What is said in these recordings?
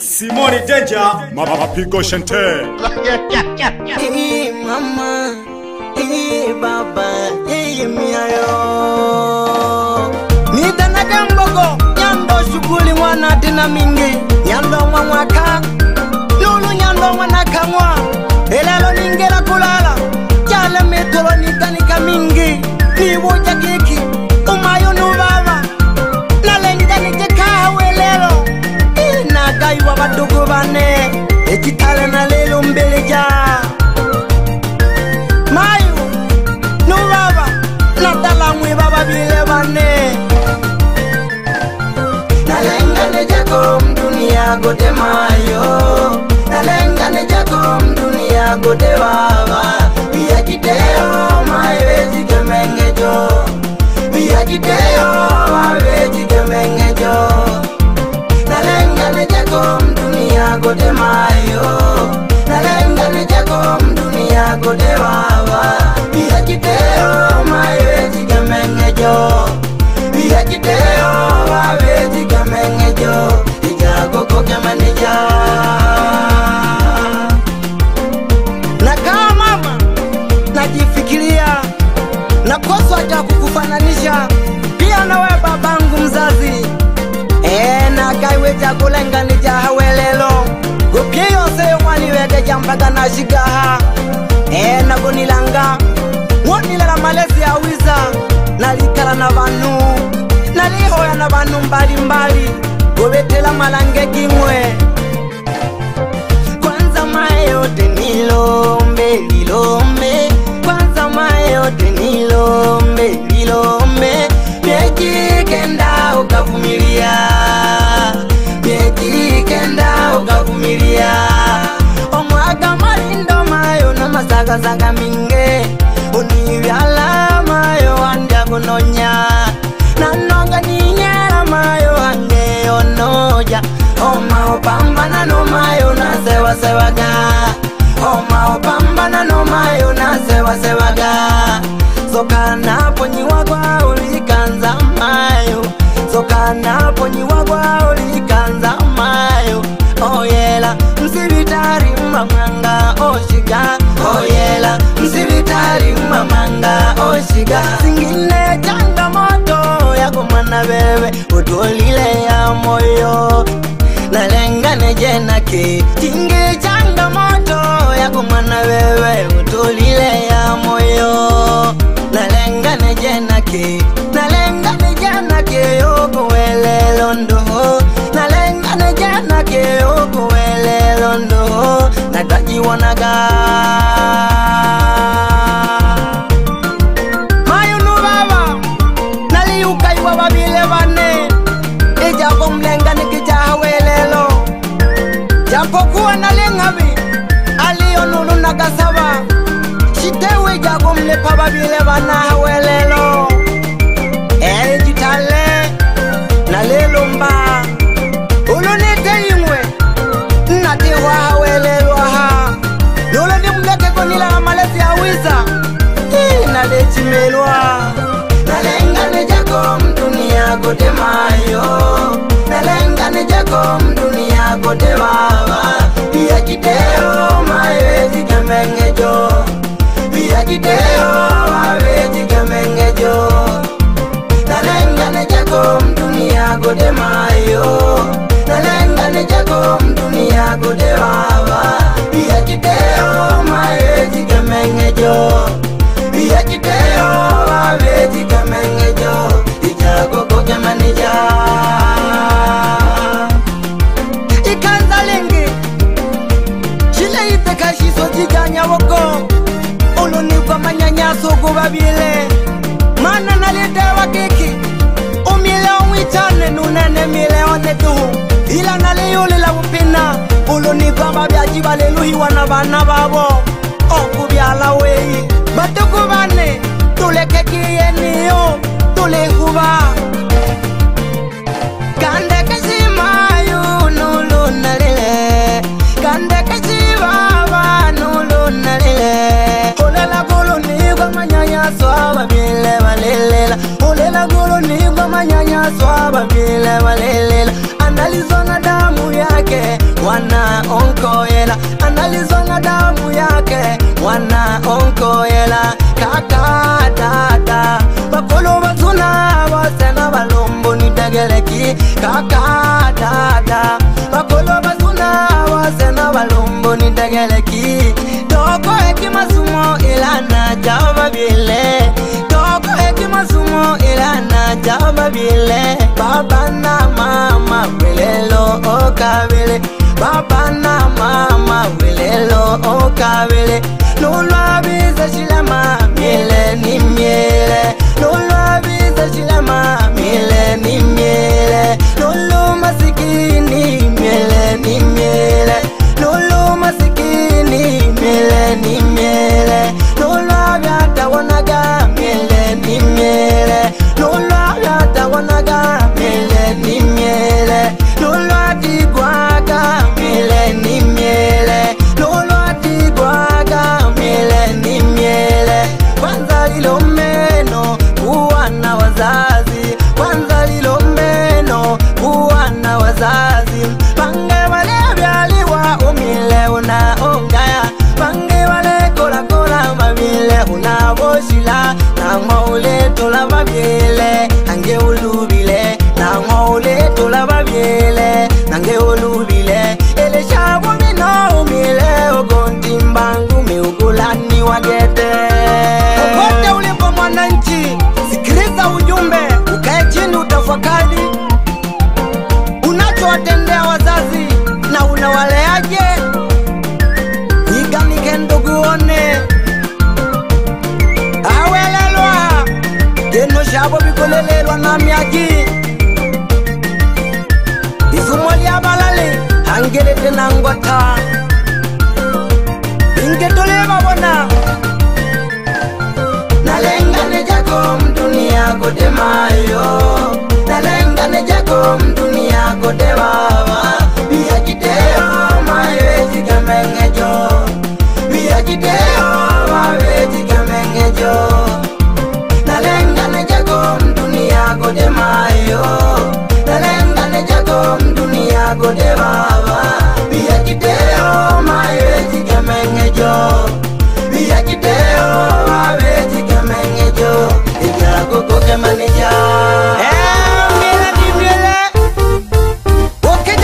Simone Danger, Mapigo Shante. Hey mama, hey baba, hey miayo. Nitana gambogo, nyando shughuli mwana tena mingi. Nyando mwaka, lulu nyando mwanaka mwa. Elalo ningela kulala, chale metolo nitanika mingi. Niwoja keki, umayo nubaba. Nalenga nijeka welelo. Nagaiwa badugu bane, ejitale na lelo mbeleja. Mayu, nubaba, natala mwe baba bile bane. Nalenga nejeko mdunia gote mayo. Nalenga nejeko mdunia gote baba. Biya kideo mawe jikemengejo. Biya kideo mawe jikemengejo. Nalenga nejeko mdunia gote mayo. Nalenga nejeko mdunia gote baba. Biya kideo mawe jikemengejo. Biya kideo mawe jikemengejo. Ijago koke manija. Nakaa mama, najifikiria, nakosa hata kukufananisha. Pia na wewe babangu mzazi. Nakaiwe jakulenga nija hawelelo. Gopye yose mwani wege jambaga na shigaha. Nagonilanga wonilala malezi ya wiza. Nalikala na vanu, nalihoya na vanu mbali mbali. Gobetela malange kingwe. Kwanza mayote nilombe, nilombe. Kwanza mayote nilombe, nilombe. Meji kenda ukavumilia. Meji kenda ukavumilia. Omwaga marindo mayo na masaga saga minge. Univyala mayo andya kunonya. Nanonga ninyera mayo ange onoja. Oma opambana no mayo na sewa sewaga. Oma opambana no mayo na sewa sewaga. Sokana ponyiwa kwa ulikanza mayo. Sokana ponyiwa kwa ulikanza mayo. Oyela msibitari mamanga oshiga. Oyela msibitari mamanga oshiga. Singine changamoto ya kumana bebe utolile ya moyo. Nalenga nejenake tingi changamoto ya kumana bebe utolile ya moyo. Nalenga nejenake, nalenga nejenake yokuwele londo. Nalenga nejenake yokuwele londo. Nagaji wanaga mayunu baba. Naliuka iwa babile bane. Ijabo mlenga nikija hawelelo. Japokuwa nalengabi aliyonulu nagasaba. Chitewe jago mlepa babile bana hawelelo. Jitale na lelo mba. Ulunete imwe natewa hawelelo ha. Lolo ni mleke konila malezi ya wiza. Nalechi melwa. Nalenga nejeko mdunia gote mayo. Nalenga nejeko mdunia gote baba. Biya kideo mawe jikemengejo. Biya kideo mawe jikemengejo. Nalenga nejeko mdunia gote mayo. Nalenga nejeko mdunia gote baba. Biya kideo mawe jikemengejo. Biya kideo mawe jikemengejo. Ijago koke manija. Ikanza lengi shile iteka shiso jiganya woko. Uluni kwa manyanyaso kubabile. Mana nalitewa keki. Umile umwichane nunene mile onetuhu. Ila naliyuli la upina. Uluni kwa mabiaji baleluhi wana bana babo. Okubyala wei. Batuku bane. Tule keki yeniyo. Tule huba. Kande kashima yu nulu nalile. Kande kashiba ba nulu nalile. Olela gulu ni kwa manyanyaso ababile balelela. Olela gulu ni kwa manyanyaso ababile balelela. Analizona damu yake mwana onkoyela, analizwa na damu yake, mwana onkoyela. Kaka dada bakolo batuna bose na balombo nitegeleki. Kaka dada bakolo batuna bose na balombo nitegeleki. Toko hekima sumo ilana java bile, toko hekima sumo ilana java bile. Baba na mama welelo okabele, baba na mama welelo okabele. Nolwa biza shilama miele ni miele, nolwa biza shilama miele ni miele. Nolo masikini miele ni miele, nolo masikini miele ni miele. Nolwa vyata wanaga miele ni miele, nolwa vyata wanaga miele ni miele. Nolwa tigwaga miele ni miele, nolwa tigwaga miele ni miele. Kwanza lilo meno kuwa na wazazi, kwanza lilo meno kuwa na wazazi. Pange wale vyaliwa umile unaongaya, pange wale kola kola mabile unaboshila. Na ngole tola mabile ange ulubile, na ngole tola mabile nange ulubile. Ele shabo mino umile ogondi mbangu miugulani wagete. Popote ulipo mwananchi, sikiliza ujumbe, ukae chini utafakari unachowatendea wazazi na unawaleaje. Iganike ndugu one awelelwa geno shabo bikolelelwa na miaki. Isumoli abalale angelete nangota ingetole babona. Nalengane jako mdunia kote mayo, nalengane jako mdunia kote baba. Biya jideo mawe jikamengejo, biya jideo mawe jikamengejo. Nalengane jako mdunia kote mayo, nalengane jako mdunia kote baba. Biya jideo mawe jikamengejo, biya jideo mawe jikamengejo. Ija koko kemanija miele di miele oke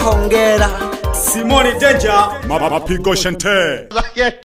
hongera Simoni Danger, mapigo shente.